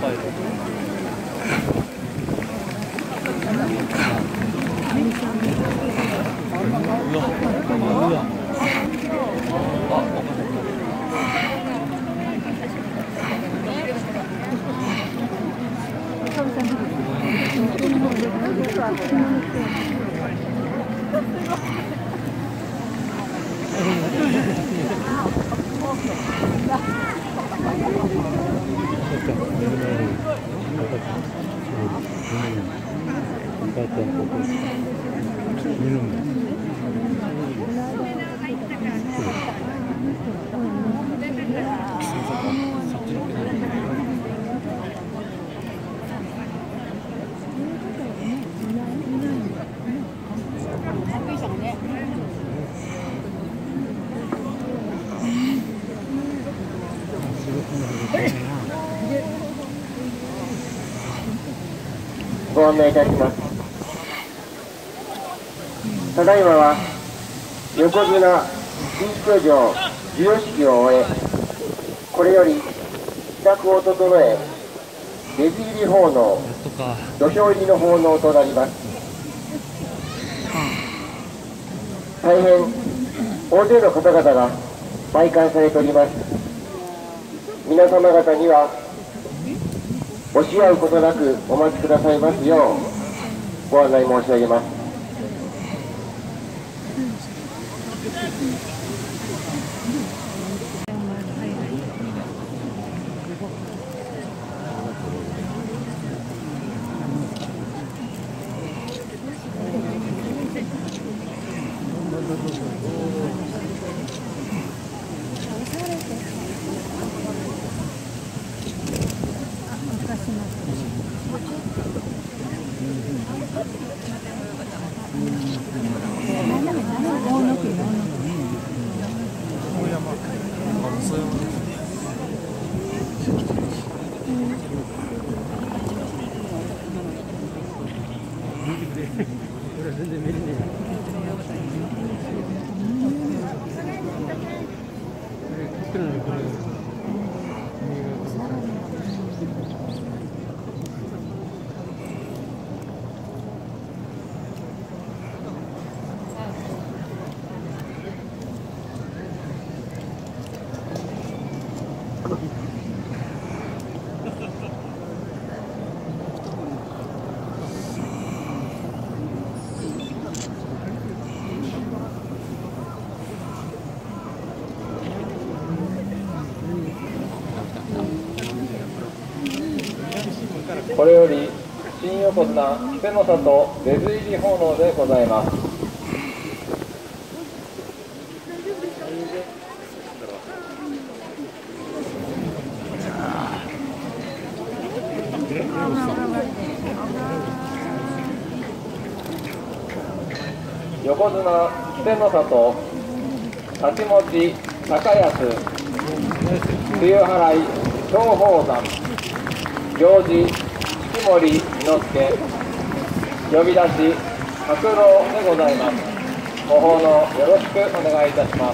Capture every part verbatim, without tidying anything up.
ご案内いたします。ただいまは横綱新居城授与式を終え、これより支度を整え、出入り奉納、土俵入りの奉納となります。大変大勢の方々が拝観されております。皆様方には押し合うことなくお待ちくださいますようご案内申し上げます。これより新横綱稀勢の里出ず入り奉納でございます。横綱稀勢の里太刀持ち高安梅雨払い東宝山行事式守伊之助呼び出し白老でございます。ご奉納よろしくお願いいたします。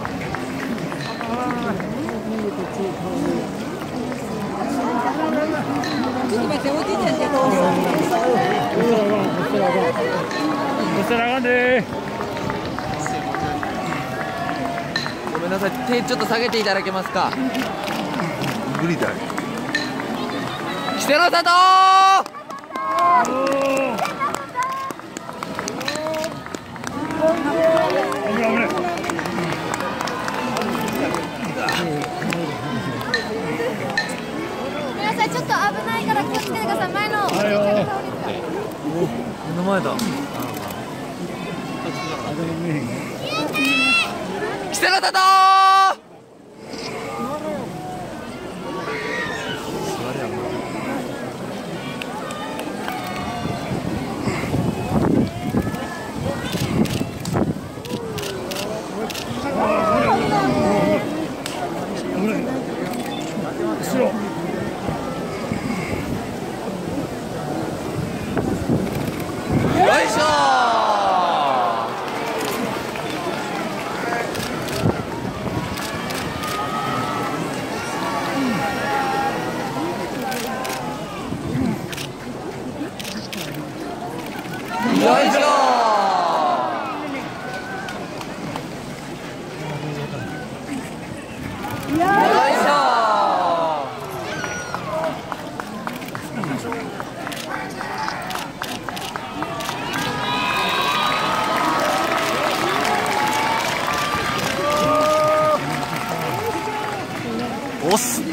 ごめんなさい、手ちょっと下げていただけますか。 無理だよ。 稀勢の里皆さんちょっと危ないから気をつけてください。前の目の前だ。稀勢の里いしょー。よいしょー。押す。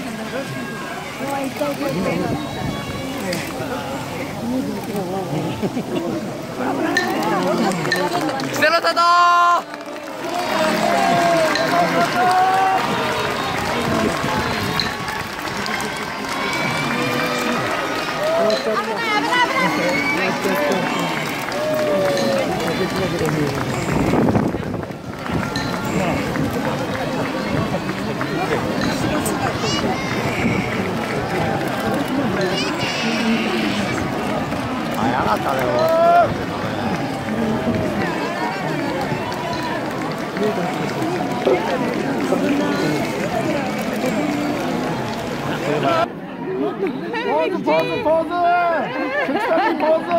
北野里。早かったね。 ポーズポーズポーズ、関田君ポーズ。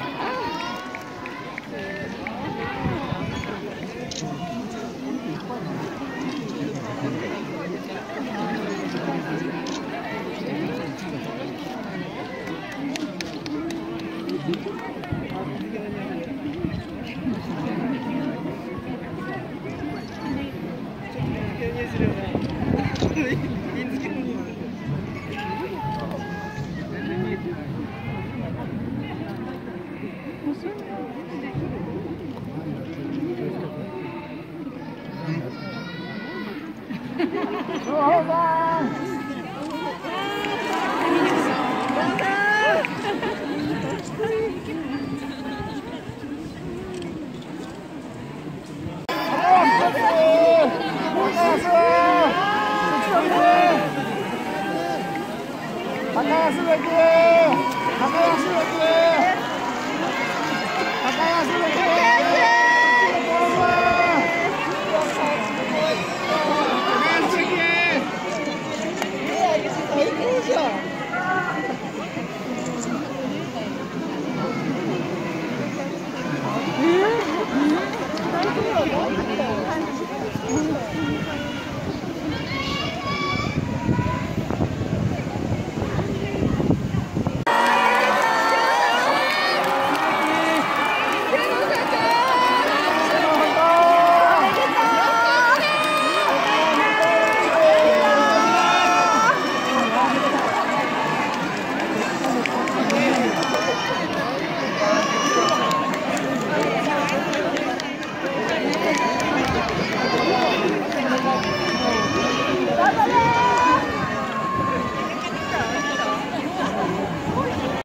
高安だけ、高安だけ、高安だけ。